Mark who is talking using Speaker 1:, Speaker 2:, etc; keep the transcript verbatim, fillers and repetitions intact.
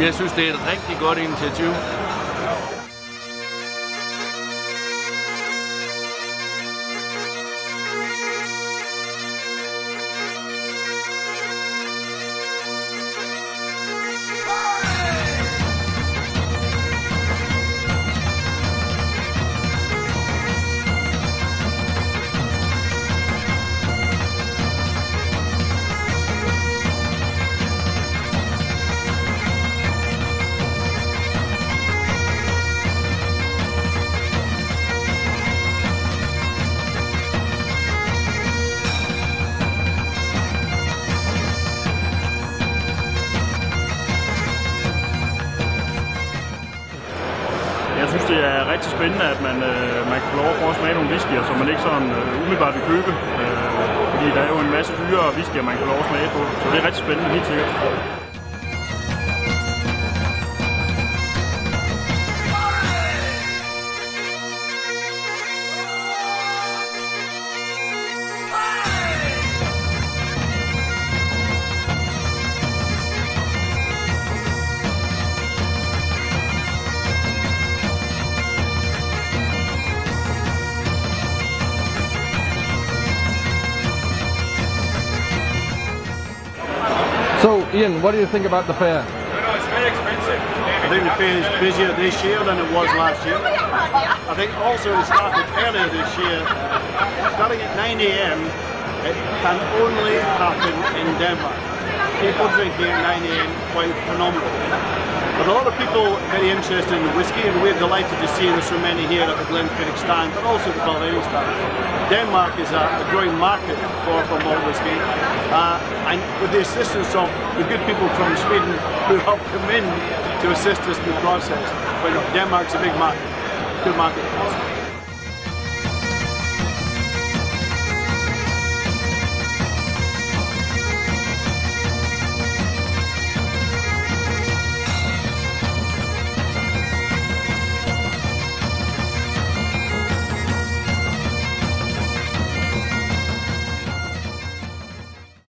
Speaker 1: Jamen, jeg synes, det er et rigtig godt initiativ.
Speaker 2: Jeg synes, det er rigtig spændende, at man, øh, man kan få lov at prøve at smage nogle whiskyer, som man ikke sådan øh, umiddelbart vil købe. Øh, fordi der er jo en masse dyrere whiskyer, man kan få lov at smage på. Så det er rigtig spændende, helt sikkert.
Speaker 3: So, Ian, what do you think about the fair?
Speaker 4: No, it's very expensive.
Speaker 5: I think the fair is busier this year than it was last year. I think also it started earlier this year. Starting at nine A M, it can only happen in Denmark. People drinking at nine A M, quite phenomenal. But a lot of people very interested in the whiskey, and we're delighted to see there's so many here at the Glenfiddich stand, but also the Balvenie stand. Denmark is a, a growing market for, for malt whiskey, uh, and with the assistance of the good people from Sweden who have come in to assist us in the process. But no, Denmark's a big market, good market for us.